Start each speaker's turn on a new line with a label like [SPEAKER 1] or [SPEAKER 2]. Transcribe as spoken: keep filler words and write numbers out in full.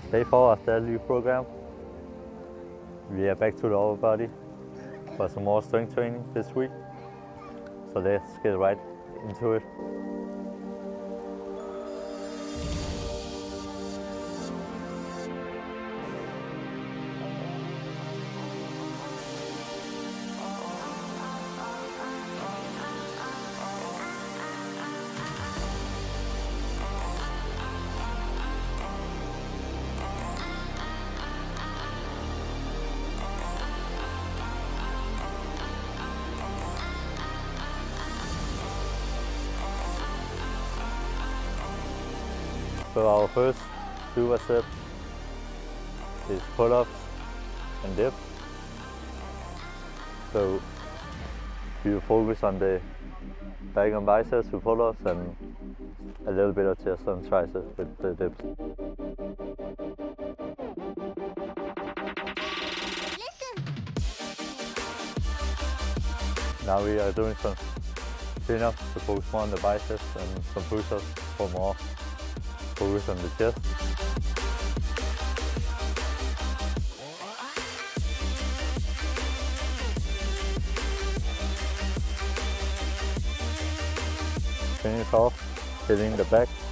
[SPEAKER 1] Day four of the new program. We are back to the upper body for some more strength training this week. So let's get right into it. So our first super set is pull-ups and dips. So you focus on the back and biceps with pull-ups and a little bit of chest and triceps with the dips. Now we are doing some chin-ups to focus more on the biceps and some push-ups for more focus on the chest. Finish off hitting the back.